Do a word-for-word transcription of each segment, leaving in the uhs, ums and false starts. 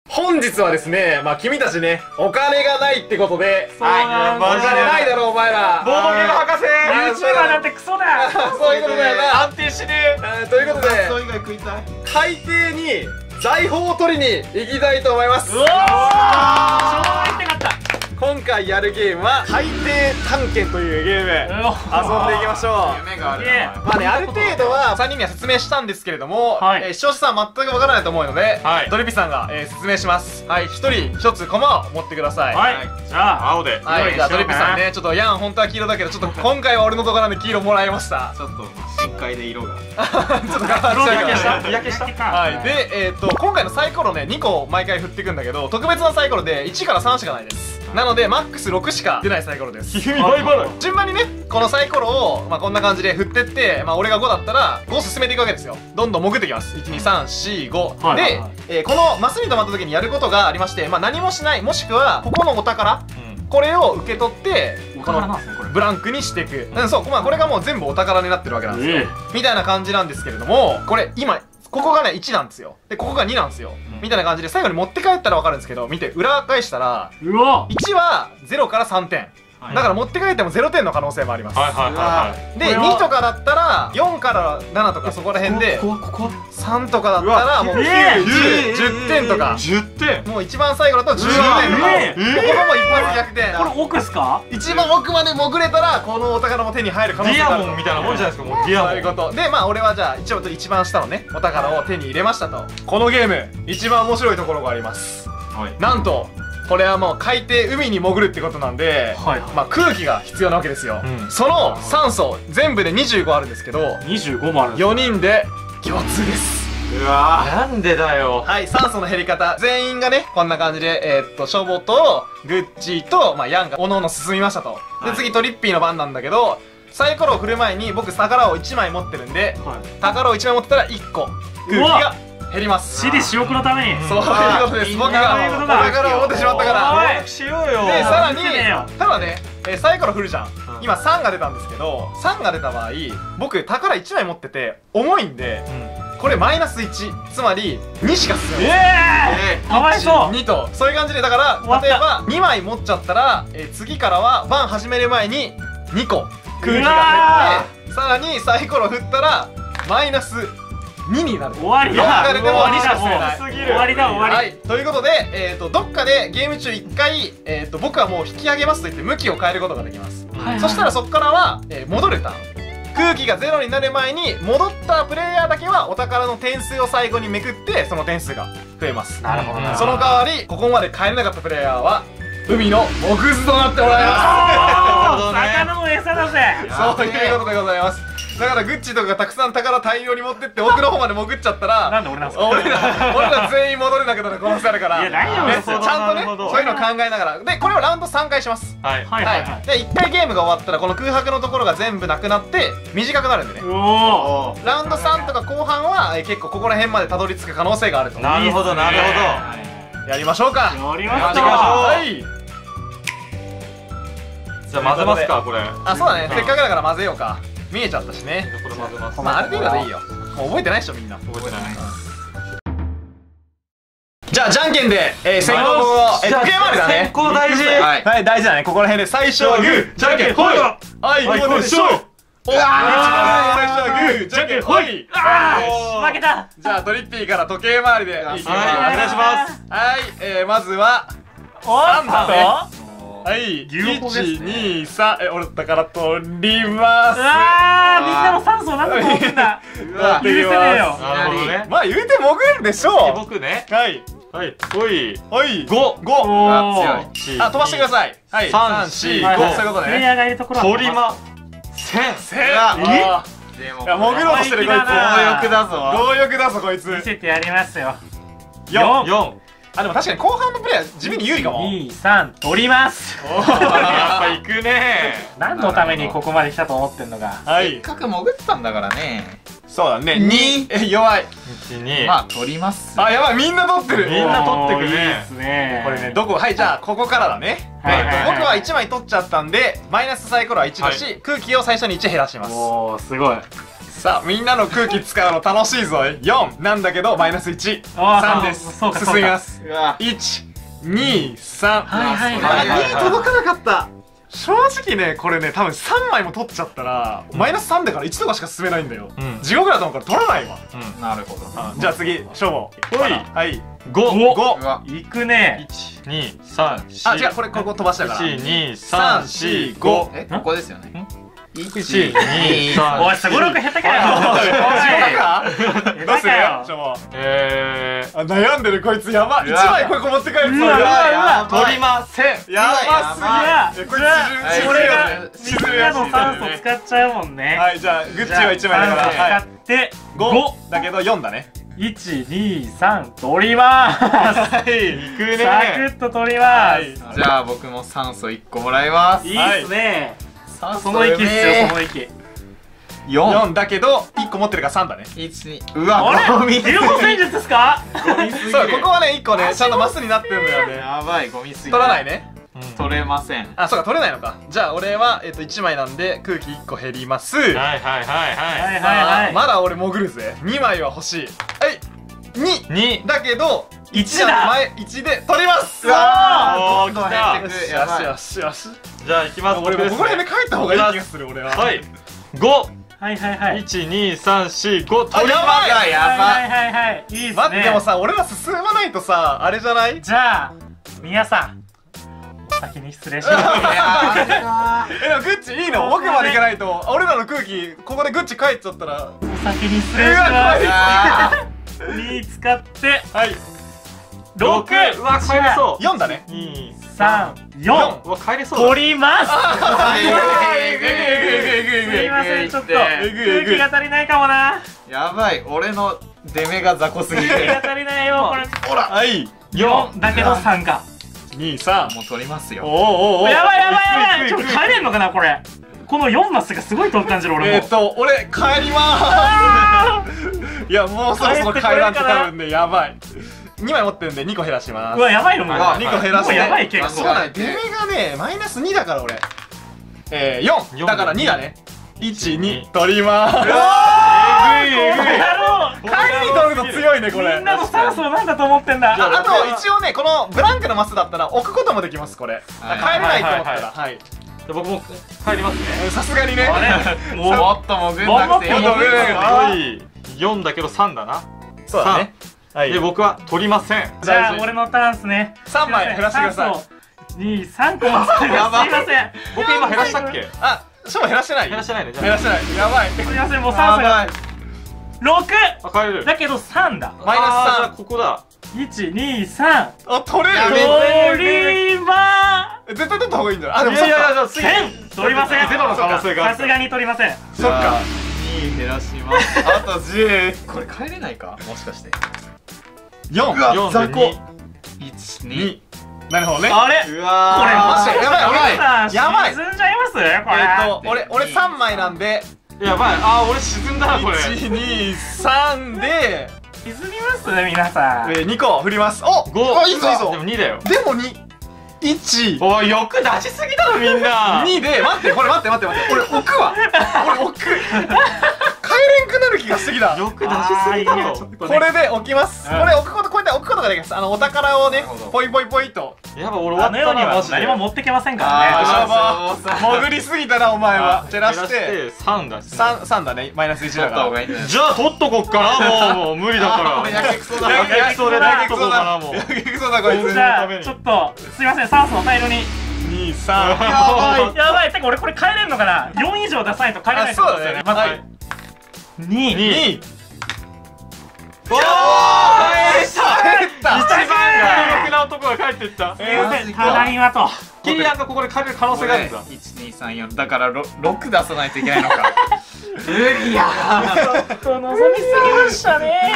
本日はですね、まあ君たちね、お金がないってことで、 そうなんだ。 お金ないだろお前ら。 ボードゲーム博士 YouTuber なんてクソだ。 そういうことだよな。 安定しねえーということで、 そう以外食いたい。 海底に財宝を取りに行きたいと思います。 うおー、超行きたかった。 今回やるゲームは海底探検というゲーム、遊んでいきましょう。 夢があるねな。 まあね、ある程度はさんにんには説明したんですけれども、 はいえー視聴者さんは全くわからないと思うので、 はいドリピさんが、えー説明します。はい、一人一つコマを持ってください。 はい、じゃあ青で。 はい、じゃあドリピさんね。 ね、ちょっとヤン本当は黄色だけど、ちょっと今回は俺のとこなんで黄色もらいました。 ちょっと深海で色が。 ちょっと頑張っちゃうから。 日焼けしたはい、で、えー、と今回のサイコロねにこ毎回振っていくんだけど、特別なサイコロでいちからさんしかないです。なのでマックスろくしか出ないサイコロです。 急に倍払い。 順番にねこのサイコロを、まあ、こんな感じで振ってって、まあ、俺がごだったらご進めていくわけですよ。どんどん潜っていきます。いちにさんしご、 はいはいで、 はいえーこのマスに止まった時にやることがありまして、まあ、何もしない、もしくはここのお宝、これを受け取っておこ宝なんですねこれ。 ブランクにしていく、うん、そう、まあ、これがもう全部お宝になってるわけなんですよ、 えみたいな感じなんですけれども、これ今ここがねいちなんですよ。でここがになんですよ、みたいな感じで最後に持って帰ったら分かるんですけど、見て裏返したらうわ。 いちはゼロからさんてん、だから持って帰ってもゼロてんの可能性もあります。 はいはいはいでこれはにとかだったらよんからななとかそこら辺で、 ここここ。 さんとかだったらもうきゅう、 えーじゅう、じゅってんとか、 じゅってん。 もう一番最後だとじゅうよんてんとか、 えここも一発逆転。 これ奥っすか？ 一番奥まで潜れたらこのお宝も手に入る可能ディア性があると。 モンみたいなもんじゃないですか。もうディアモン。 そういうことで、まあ俺はじゃあ一応一番下のねお宝を手に入れましたと。このゲーム一番面白いところがあります。 はい。 なんとこれはもう海底海に潜るってことなんで、 はいはいまあ空気が必要なわけですよ、 うんその酸素全部でにじゅうごあるんですけど、 にじゅうごもあるんです。 よにんで共通です。 うわなんでだよ。 はい、酸素の減り方全員がねこんな感じで、えーっとショボとグッチーと、まあ、ヤンがおのおの進みましたと。で、 はい次トリッピーの番なんだけど、サイコロを振る前に僕宝をいちまい持ってるんで、 はい。 宝をいちまい持ってたらいっこ空気が減ります。 私利私欲のために。 そういうことです。僕がそういうことおだ宝を持ってしまったから。 おい協力しようよ。 で、さらに見てねえよ、 ただね、えーサイコロ振るじゃん。 うん今さんが出たんですけど、さんが出た場合、僕宝いちまい持ってて重いんで、これマイナスいち、つまりにしか進めえまえー、かわいそう。 にと、そういう感じで、だから、 終わった例えばにまい持っちゃったら、えー次からは番始める前ににこ空気が減って、さらにサイコロ振ったらマイナスにになる。 終わりだ。 よんが出ても終わりにしかだ。 進めない。 もう終わりだ終わり。 はい、ということで、えー、とどっかでゲーム中いっかい、えー、と僕はもう引き上げますと言って向きを変えることができます。 はいはいそしたらそこからは、えー戻るターン、空気がゼロになる前に戻ったプレイヤーだけはお宝の点数を最後にめくってその点数が増えます。 なるほどな。 その代わりここまで帰れなかったプレイヤーは海のモグズとなってもらいまあーなるほどね魚の餌だぜ。 す。そういうことでございます。だからグッチとかがたくさん宝大量に持ってって奥の方まで潜っちゃったらなんで俺なんすか。 俺ら俺ら全員戻れなくなる可能性あるから、 いや何よねちそれゃんとねなるほどそういうの考えながらで、これをラウンドさんかいします。 はい。 はいはいはい。 でいっかいゲームが終わったらこの空白のところが全部なくなって短くなるんでね、 うおー。 ラウンドさんとか後半はえ結構ここら辺までたどり着く可能性があると。 なるほどなるほやりましょうか。 やりやましょう。 っていきましょう。はい。 ど。じゃあ混ぜますかこれ。 あ、そうだね、せっかくだから混ぜようか。見えちゃったしね。 これ混ぜます。 まあある程度でいいよ。もう覚えてないでしょみんな。 覚えてない。 じゃあじゃんけんで、えー、先行をえ時計回りだね。 先行大事。 はいはい、大事だね。ここら辺で最初はグー、じゃんけんほい。はい、 はいここでしょう。おー、最初はグー、じゃんけんほい。 あおーー負けた。 じゃあトリッピーから時計回りでいきます。 はいお願いします。 はい、えー、まずはおさんだね。 っはい、 牛歩ですねいち、に、さん、え、俺だから取ります。 あーみんなの酸素なんでこうすんだ。 うわ許せねえよ。 なるほどね。 まあ言うて潜れるでしょ僕ね。 う。はい、 はい。ほい。 はい、 ご。 ご。 お強ー。 あ、飛ばしてください。はい、 三三、四、 四五、 はいそういうことね。 プレイヤーがいるところは鳥間。千。 せー、 えあでもーいや、潜ろうとしてるこいつ。 強欲だぞ。 強欲だぞこいつ。 見せてやりますよ。 よん。 四。 あ、でも確かに後半のプレイヤー地味に有利かも。 に、さん、取ります。 おーやっぱ行くね。 何のためにここまで来たと思ってんのか。 はいせっ、かく潜ってたんだからね。 そうだね。 にえ、弱い。 一二。 まあ取ります。 あ、やばい、みんな取ってる。 みんな取ってくねおーいいですね。 これね、どこ、はい、じゃあここからだね。 はいはいはいえっと僕はいちまい取っちゃったんでマイナスサイコロはいちだし、空気を最初にいち減らします。 おー、すごい。 さあみんなの空気使うの楽しいぞい。よんなんだけどマイナスいち。 あーさんです。 そうかそうか進みます。 うわいちにさん。 はいはいはいはいに届かなかった。正直ねこれね多分さんまいも取っちゃったらマイナスさんだからいちとかしか進めないんだよ。 うん地獄だと思うから取らないわ。 なるほど。 じゃあ次しょうも。 ほいはいごご。 うわいくね。 いちにさんしあ違うこれここ飛ばしたから。 いちにさんしごえここですよね。 いちにさんおいすごろく下手かよ。 地獄か。どうするよしょうも。 えーあ悩んでるこいつやばい。 うわ一枚これこ持って帰るつもりうわうわだ。 うわ取りません。 やばすぎる。 じゃあえこいじゃあつこれが沈むみんなの酸素使っちゃうもんね。 はいじゃあグッチはいちまいだから。 じゃあはい酸素使ってごだけどよんだね。 いちにさん取りまーす。 いくサクね。 ッと取りまはいーす。 じゃあ僕も酸素いっこもらいます。 いいっすね。 酸素その息っすよその息。 よん。 よんだけどいっこ持ってるからさんだね。 いちにうわあれ？ ゴミすぎる。 流行戦術ですか？ ゴミすぎる。 そうここはねいっこねちゃんとマスになってるんだよね。 やばいゴミすぎる。 取らないね。 取れません。 あそうか取れないのか。じゃあ俺はえっといちまいなんで空気いっこ減ります。 はいはいはいはいははいまあはい。 まだ俺潜るぜ。にまいは欲しい。はいにい。に。 だけどいちだ前いちで取ります。 うわおーどんどん来た減ってく。 よしやばい。 よしよし。 じゃあ行きます。 俺もうここら辺で帰った方がいい気がする俺は。 はい。ご。 はいはいはいいちにさんしご取りあやばいまはいやばい。 はいはいはい。いいっすね。 待ってでもさ俺ら進まないとさあれじゃない？ じゃあ皆さんお先に失礼します。 えでもグッチいいの奥まで行かないと俺らの空気ここでグッチ帰っちゃったらお先に失礼しうわます。に使ってはいろく。 うわ帰れそう。 よんだね。 にさんよんうわ帰れそうだ。 取ります。 えぐいえぐいえぐいえぐいすいませんちょっとえぐいえぐい空気が足りないかもな。 やばい俺の出目が雑魚すぎる。 空気が足りないよこれ。 ほらはいよんだけどさんか。 にさんもう取りますよ。 おおおおやばいやばいやばい。ちょっと行く行く行く帰れんのかなこれ。このよんマスがすごい遠く感じる俺も。 えっと俺帰りまあーすいやもうそろそろ帰らんと多分ねやばいにまい持ってるんでにこ減らします。 ーうわやばいのもう。 うわにこ減らしてもうやばい結構そうだね出目がねマイナスにだから俺えーよんよんだからにだね。いちに取りまーす。 えぐいえぐい。 やろう。 帰りに取ると強いねこれ。 みんなの酸素をなんだと思ってんだ。 ああと一応ねこのブランクのマスだったら置くこともできますこれ。 はい帰れないと思ったらはいじゃあ僕も帰りますね。 さすがにね。 あれもうもっと潜んなくていい。 もっと潜んなくていいはいよんだけどさんだな。 そうだね。はいで僕は取りません。 じゃあ俺のターンっすね。 さんまい減らしてください。 い。に、さんこもすいやばいません。 僕今減らしたっけ？ あしかも減らしてない。 減らしてないね。じゃ減らしてない。やばい。 すいませんもう酸素がろく。 あ帰れる。 だけどさんだ。 マイナスあーじゃあさん。 ここだ。 いち、に、さん。 あ取れる。 取りま絶対取った方がいいんだよ。あでもいやいやそっか。 じゃあ次。 せん。取りません。 ゼロの可能性があるさすがに取りません。 そっか。 に減らします。あとじゅう。これ帰れないかもしかして。 四。 うわよんで雑魚。 に。 いちに。 に。なるほどね。 あれうわーこれマジやばいやばいさんやばい沈んじゃいますこれ。 えっと俺俺さんまいなんでやばい。あー俺沈んだなこれ。 いちにさんで沈みます皆さん。 えーにこ振ります。おご。 あいいぞいいぞでも。にだよ。 でもにいちおいよく出しすぎだろみんな。 にで待ってこれ待って待って待って俺置くわ俺置く帰れんくなる気がしてきた。 よく出しすぎだろ。 これで置きます。 うんこれ置くことこうやって置くことができます。あのお宝をねなるほどポイポイポイと。 やばい俺終わったあの世にはなマジで。 何も持ってけませんからね。 あーあー潜りすぎたなお前は。照らして減らしてさんだし。 三三だねマイナスいち取っただから。 方がいいんじゃないじゃあ取っとこっかなもうもう無理だから。 俺やけくそだやけやけくそだやけくそやけくそだだもうやけくそだこいつ。 じゃあちょっとすいません酸素の大量に。 にさん。 やばいやばい、てか俺これ帰れんのかな。よん以上出さないと帰れないってことですよね。 あそうだねまずに。 にに。 おー帰った。 一番強力な男が帰っていった。 すいません、ただいまと。 キーヤンがここで帰れる可能性があるんだ。 いちにさんよんだからろろく出さないといけないのか。無理や。 ちょっと望みすぎましたね。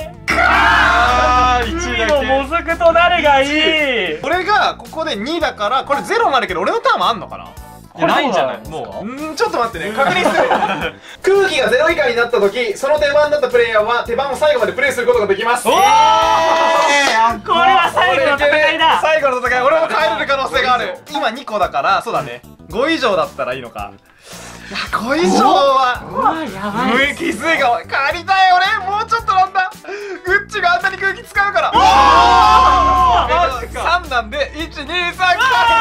あーいちだ次のもずくと誰がいい。 俺がここでにだからこれゼロになるけど俺のターンもあんのかな。 け。ないんじゃないこれどうもう。 うんちょっと待ってね確認する空気がゼロ以下になった時その手番だったプレイヤーは手番を最後までプレイすることができます。 おー、これは最後の戦いだ。 最後の戦い俺も帰れる可能性がある。今にこだからそうだねご以上だったらいいのか。 こ以上はうわやばい。 無気づいが帰りたい俺もうちょっとなんだグッチがあんなに空気使うからマジかさんなんでいちにさんきたマジか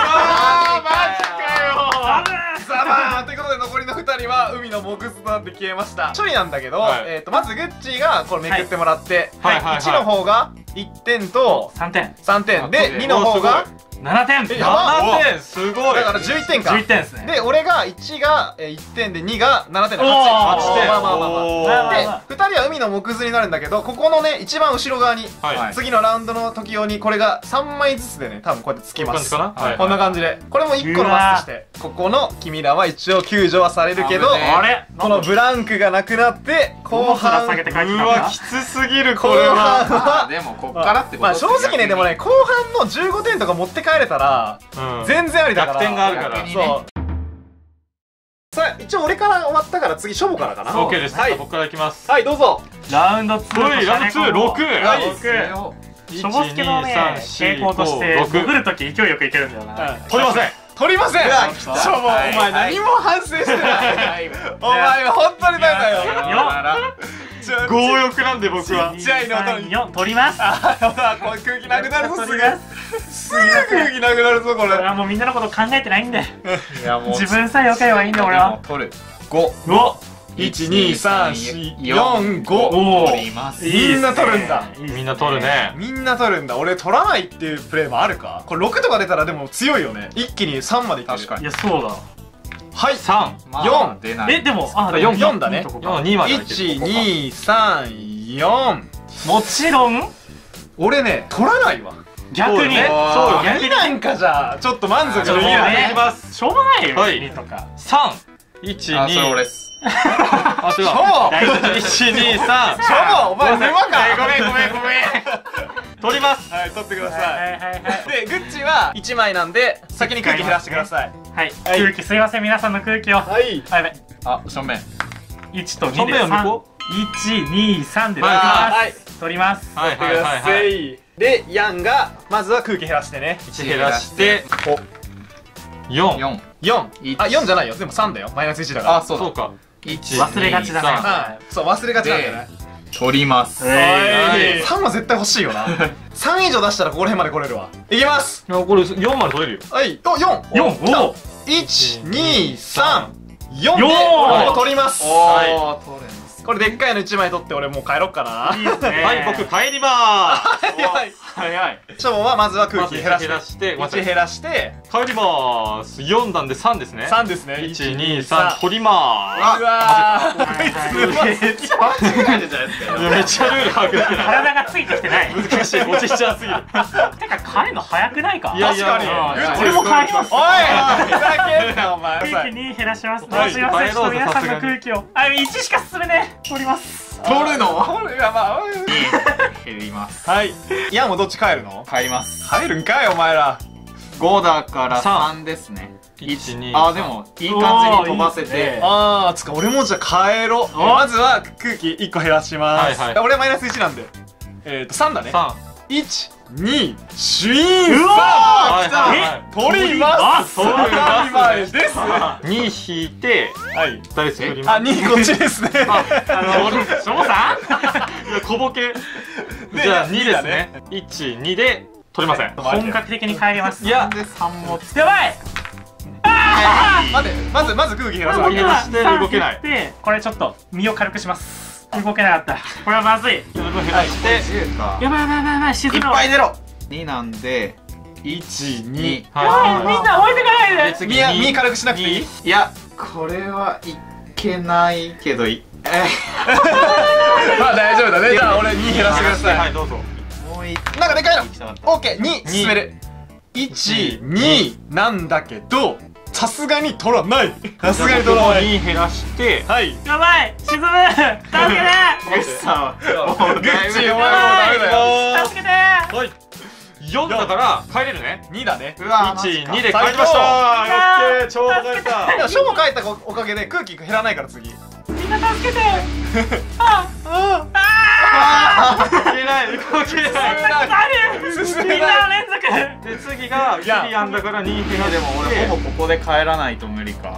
よさあまあということで残りのふたりは海の木図となって消えました処理なんだけど、 はいえーとまずグッチがこれめくってもらって、 はいはいはいはいいちの方がいってんとさんてん。 さんてんでにの方がななてん。 えやばななてんすごい。 だからじゅういってんかじゅういってんですね。 で俺がいちがいってんでにがななてんでおーはちてんはちてんまあまあまあおーまあでまあまあまあふたりは海の木図になるんだけどここのね一番後ろ側にはい。 次のラウンドの時用にこれがさんまいずつでね多分こうやってつきますこんな感じかなはいこんな感じでこれもいっこのマスとしてここの君らは一応救助はされるけど危ねあれこのブランクがなくなって後半下げて帰ってきたんうわだきつすぎるこ後れは。 半はあでもこっからってことまあ正直ねでもね後半のじゅうごてんとか持って帰れたらうん全然ありだから逆転があるから逆にねそうさあ一応俺から終わったから次ショボからかなオッケーです。 はい僕からいきます。 はいどうぞラウンドツー。 はいラウンドツーろくはいろく。しょぼすけのね傾向として潜るとき勢いよくいけるんだよな。 取りません。 取りませんうわ来たショボおはい前何も反省してないお前は本当にダメだよちょ強欲なんで僕は。 ちっちゃいの取りよん取ります。 あやばいこれ空気なくなるぞすぐ取りますすぐ空気なくなるぞこれ俺はもうみんなのこと考えてないんで。 いやもう自分さえよければいいんだ俺は。 取るごおいちにさんしよんごお取りますいいですねみんな取るんだいいですねみんな取るね。 みんな取るんだ俺取らないっていうプレーもあるかこれろくとか出たらでも強いよね一気にさんまでいける確かにいやそうだ。 はい三。 まあよん出ないえでもあよんよんだね四二までいける。 いちにさんよんもちろん俺ね取らないわ逆にそうねそうよ何なんかじゃあちょっと満足ちょっともうできないねいきますしょうがないよはいにとか。 三。一あそれ俺二。 っすあ違う。 ショ大丈夫一二三。 ショボお前沼かごめんごめんごめん。取ります。 はい取ってくださはいはいいはいはいでグッチはいちまいなんで先に空気減らしてくださいはいはい空気すいません皆さんの空気をはいはいはいあ正面いちとに正で面を向こいちにさんで取りはいます取りますはい取ってくださいでヤンがまずは空気減らしてね一減らしてお四。 四よん一あよんじゃないよでもさんだよマイナスいちだからあそうだそうか。 一忘れがちだねうんそう忘れがちなんだよね取りますえはいさんは絶対欲しいよなさん以上出したらここら辺まで来れるわいきますいやこれ四まで取れるよ。 はいおよんーよん来たおいちにさんよんでよん俺も取りますおはいー取れますこれでっかいのいちまい取って俺もう帰ろっかないいですねはい僕帰りまーす。 早い早い。 ショボはまずは空まず気減らして減らしていち減らして帰りまーす。四なんで三ですね。 さんですね一二三取りまうわーはいはいこいつマジ間違えてるじゃないですかーす。いやめっちゃルール把握してない。 体がついてきてない難しい。おちっちゃすぎる。 てか帰るの早くないかいやいや確かにうん俺も帰りますおいふざけんなお前空気に減らしますはいすいませんちょっと皆さんの帰ろうぞ空気をあいちしか進めね取ります取るのこれはまあ減りますはいヤンもどっち帰るの帰ります帰るんかいお前らごだから三さんですね一二あでもいい感じに飛ばせおーいいですねてあーつか俺もじゃあ帰ろうおまずは空気いっこ減らしますはいはい俺はマイナスいちなんでえっとさんだね三。 いちにシュイーンうわはいさはいはい。 取りますあそういうこと当たり前ですは二引いてい二人作ります。 あにこっちですねあのしょもさんいや小ボケ。 でじゃあに二ですね。一二で取りません。 本格的に帰りますいやでさんもやばい待ってまずまず空気減らさない動けないして動けないでこれちょっと身を軽くします動けなかったこれはまずい減らしてじゅうかやばいやばいやばいやばい沈いっむぱい出ろになんでいちにやばいみんな置いてかないでみやみ軽くしなくていいいやこれはいけないけどいえまあ大丈夫だねじゃあ俺に減らしてくださいはいどうぞ。 もういなんかでかいの行きたかったオッケーに進めるいちになんだけどさすがに取らないさすがに取らない二減らしてはいやばい沈む助けてグッさんグッチお前もうダメだよ助けてはい四だから帰れるね。 にだねうわ一マジか二で帰りました。 最高オッケーちょうど帰れた。 でもショボ帰ったおかげで空気減らないから次みんな助けてああ動けない動けない。 何進めみんなない連続で次がギリアンだから二減らして。 でも俺ほぼここで帰らないと無理か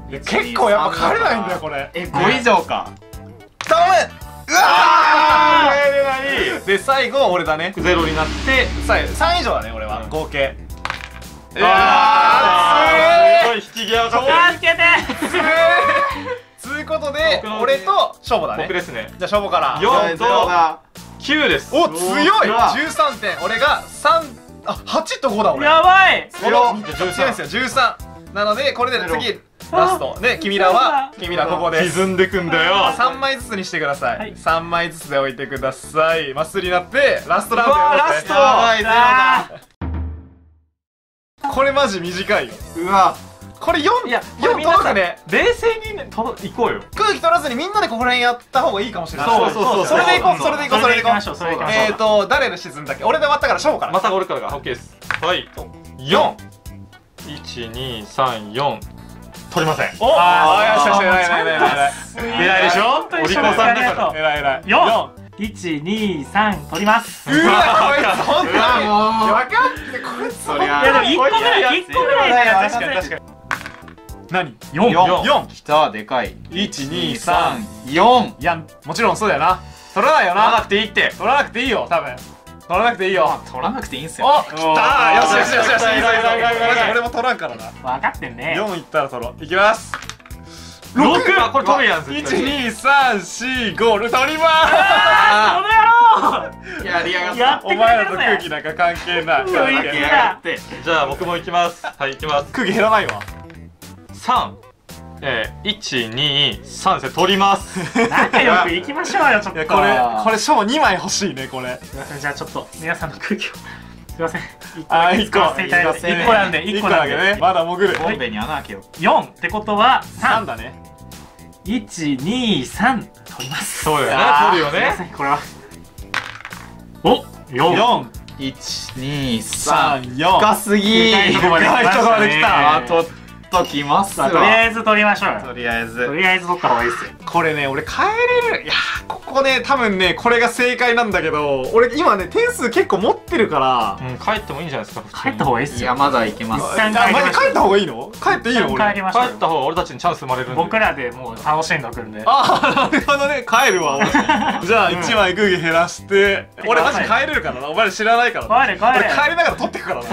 結構やっぱ帰れないんだよこれ。 え、ご以上か。 頼む。うわあー帰れないーで最後俺だね。 ゼロになってささん以上だね俺は、 うん合計。 うわーすごい引き際が助けてつうことで俺とショボだね。 僕ですね。 じゃあショボからよんゼロだ。 きゅうです。 お強い。 うわじゅうさんてん。俺がさん、あはちとごだ俺。 やばいこの違うんですよじゅうさんなのでこれで次ラストで君らは君らここで歪んでくんだよ。 さんまいずつにしてください、 はいさんまいずつで置いてください。マスになってラストラウンドうわやろうぜラストやばい、ゼロだ。 これマジ短いよ。 うわ。 これよん、 いやよん届くね。 冷静にね、とど行こうよ。 空気取らずにみんなでここら辺やった方がいいかもしれない。 そうそうそうそれでいこう、それでいこう、それでいこう。 それでいきましょうそれでいきましょうえーと誰の沈んだっけ。俺で終わったからショボから。 また俺からが OK です。はいよん、いちにさんよん取りません。 おあーあーよしよし偉い偉い偉い偉い偉いでしょ。 本当にお利口さんだから。 偉い偉い。 よんいちにさん取りますうわこいつ本当にうわもう分かってこいつそりゃいやでもいっこぐらいいっこぐらいのやつ確かに確かに。何よんよんよんきた、でかい。 いちにさんよん。 いやもちろんそうだよな。取らないよな。 取らなくていいって。 取らなくていいよ多分。取らなくていいよ。 取らなくていいんすよ。 おきたーよしよしよしよし。いいぞいいぞいいぞいいぞいいぞマジ俺も取らんからな。 分かってんねよんいったら取ろう。いきます。 ろくあこれ取るやん。 いちにさんしご取りまーす。 この野郎やりやがった。 やってくお前らとれるぜ空気なんか関係ない。 空気関係ない。 だって。 じゃあ僕も行きます。はい行きます。 空気減らないわ。 さん、えー、いちにさんで取ります。 仲良くいきましょうよちょっといやこれこれショボにまい欲しいねこれ。 すいませんじゃあちょっと皆さんの空気をすいません一個あだけー一個使わせていただいていっこなんでいっこなんでね。まだ潜る。 ボンベに穴開けよう。 よんってことはさんさんだね。 いちにさん取りますそうだよね。 あー取るよすいませね。 んこれはおよんよんいちにささん。 んよん。 深すぎ。 深いとこまで来ましたね深いとこまで来たあ、取っときますわ。 とりあえず取りましょうよとりあえとず。 りあえず取った方がいいですよこれね俺帰れる。いやーここね多分ねこれが正解なんだけど俺今ね点数結構持ってるから。 うん帰ってもいいんじゃないですか。普通に帰った方がいいっすよいや、まだいけます。 一旦あマジ帰った方がいいの。帰っていいの帰俺。 りましょうよ帰った方が俺たちにチャンス生まれるんで。 僕らでもう楽しんどくんでああなるほどね帰るわ俺。じゃあいちまい空気減らして俺マジ帰れるからな。お前ら知らないからな。 帰れ帰れ俺帰りながら取ってくからな。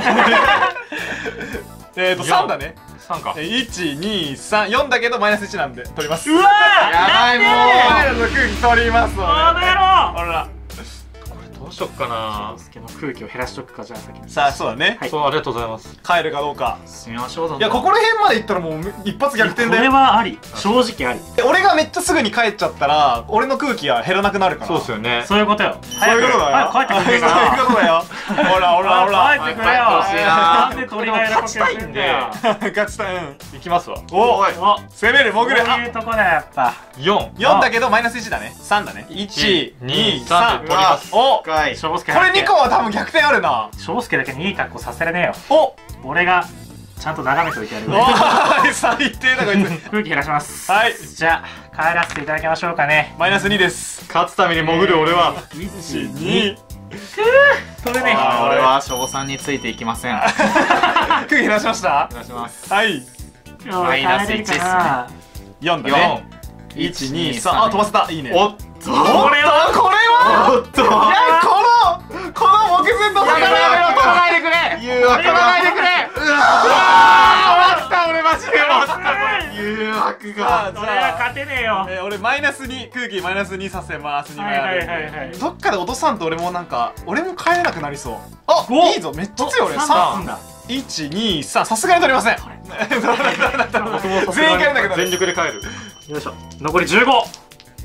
えーとさんだね。 さんか。 いちにさんよんだけどマイナスいちなんで取ります。 うわーやばいもうお前らの空気取りますこのわね。 野郎ほらどうしよっかな。 助の空気を減らしとくかじゃあ先にさあそうだねはいそうありがとうございます。 帰るかどうか。 しましょう。どんいやここら辺まで行ったらもう一発逆転これだよ。 はあり正直ありで俺がめっちゃすぐに帰っちゃったら俺の空気は減らなくなるから。 そうですよね。 そういうことよそういうことだよ。 早く帰ってくれそういうことだよ。ほらほらほら。 帰ってくれよ帰ってほしいななんで鳥がいる勝ちたいんで勝ちたい。うん行きますわ。 おおいお攻めるこう潜る。あいうとこだよやっぱよん、 よんだけどマイナスいちだね。さんだね。いちにさん取ります。 おこ深い。 翔介れにこは多分逆転あるな。 翔介だけにいい格好させれねえよお俺がちゃんと眺めといてやるおーい最低だこいつ。 空気減らしますはいじゃあ帰らせていただきましょうかねマイナスにです。 勝つために潜る俺は。 いいちちにに取れねえあー俺は消防さんについていきません。お願空気減らしました。 いします。 はいマイナスいちっすねよんだよね。 ん。 いちにさんあ飛ばせた。いいね。 おっと。 これはこれはおっと。 いやこのこの目前とやめろやめろ取らないでくれ。誘惑取らないでくれうわあー終わった俺マジで終わったこれ。 誘惑さあが。 じ俺はゃあ勝てねえよえー俺マイナスに空気マイナスにさせます。にまいあるんではいはいはいはいどっかで落とさんと俺もなんか俺も帰れなくなりそう。あおいいぞめっちゃ強い俺。 さんさんだいちにさんさすがに取りません。 僕もさすがに全員帰れなくなる全力で帰る。 よいしょ残りじゅうご動け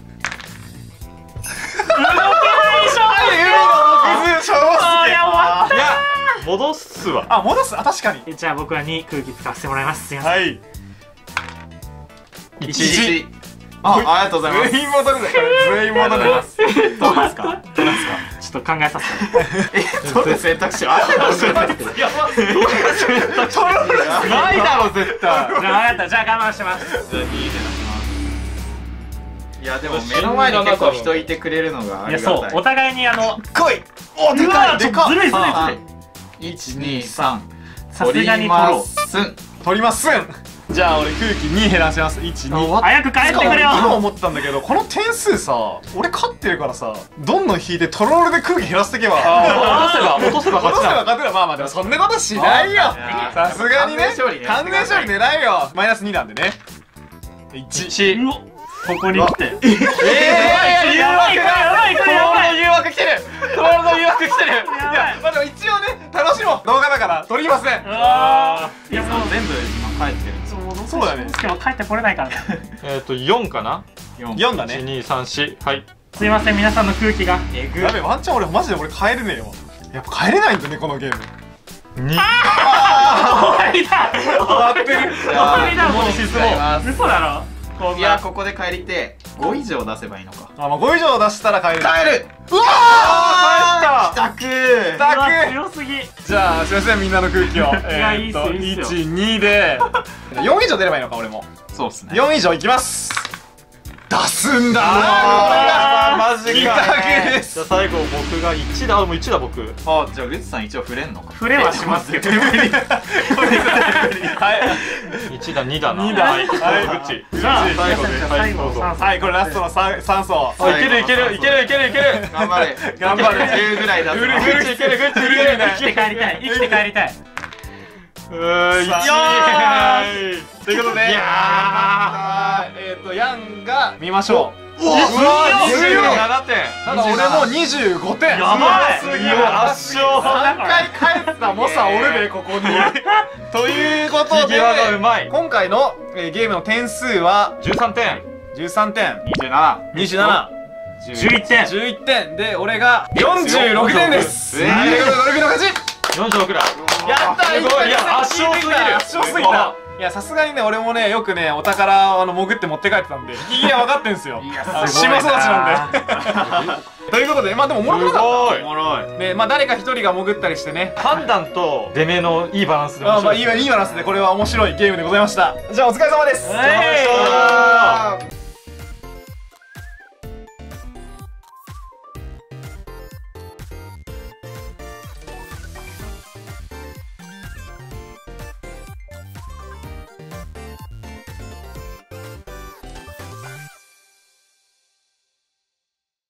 ないでしょ海の木津正あーいや終わっ介。 いや戻すわ。 あ戻す。あ確かに。 たじゃあ僕はに空気使わせてもらいますすいませんはい一時。あ、ありがとうございます。 全員戻るね。全員戻るます。 どうですか。どうですか。 ちょっと考えさせてえ、どう選択肢あるの。 やばないだろ絶対。 じゃあ分かったじゃあ我慢しますじゃあにで出します。いやでも目の前に結構人いてくれるのがあいやりがたい。 そうお互いにあの来い。おでうかいでかわちょっとずるいずるいずるい三一二三。 さすがに取ろうすん。 取りますん。 じゃあ俺空気に減らします。いち、に。 早く帰ってくれよ。 今思ったんだけど、この点数さ、俺勝ってるからさ、どんどん引いてトロールで空気減らしていけば、 落とせば落とせば落とせば勝ちだ。 勝てる。まあまあでもそんなことしないよ。さすがにね。 完全勝利ね完全勝利狙えよ。マイナスになんでね。いち。 いち。 うおここに来て。 ええやばいこれやばいこれやばい。 誘惑来てる。トロールの誘惑来てる。 やばい。 まあでも一応ね、楽しもう。動画だから取りません。 うわー。いやもう全部今帰ってる。 そうだね。 しかも帰ってこれないからね。 えっとよんかな。 よんだいち、 ね。 に、さん、よん。はい。 すいません皆さんの空気が。 えぐ。 やべ、ワンチャン俺マジで俺帰れねえよ。やっぱ帰れないんだね、このゲーム。 に。 終わりだ。 終わってる。 終わりだもう。 もう進もう。 嘘だろ。こんないやここで帰りてご以上出せばいいのか。 あ、まあご以上出したら帰る。 帰る。 うわあー帰ーったうわたく強すぎ。 じゃあすいませんみんなの空気をやいいっすよいいっすよいち、にでよん以上出ればいいのか俺もそうっすね。 よん以上いきます。出すんだあーマジ二か。 択でじゃあす。 最後僕がいちだ。もういちだ僕。 あじゃあルツさん一応触れんのか。 触れはしますけど。 はいいちだにだな。 にだはい。 はいグッチ。 じゃあ最後でじゃあはいどうぞ。 最後さんはいこれラストのさん層。 あいけるいけるいけるいけるいける。 頑張れ。 頑張れじゅうぐらいだと。 うるうるグッチいけるグッチいける。 生きて帰りたい生きて帰りたい。 うーんいち。 さあということでいやえっとヤンが見ましょう。 うわにじゅう強いななてん。 ただ俺もにじゅうごてん。 やばいすげえいや圧勝。 さんかい帰った猛者おるでここに。ということで引き際がうまい。 今回のえーゲームの点数はじゅうさんてん。 じゅうさんてん、 にじゅうなにじゅうなな、 じゅういってん。 じゅういってんで俺がよんじゅうろくてんです。 えーはいということでドルフィンの勝ち。 よんじゅうろくだ。 やったー。 すごい。いや圧勝すぎる。 圧勝すぎた。いやさすがにね俺もねよくねお宝あの潜って持って帰ってたんでいや分かってんすよ。 いやあのすごいな島育ちなんで。ということでまあでもおもろくなかっすごいお。もろい。 た。でまあ誰か一人が潜ったりしてね。 判断と出目のいいバランスで面あまあ白い。 いいいいバランスでこれは面白いゲームでございました。じゃあお疲れ様です。 はい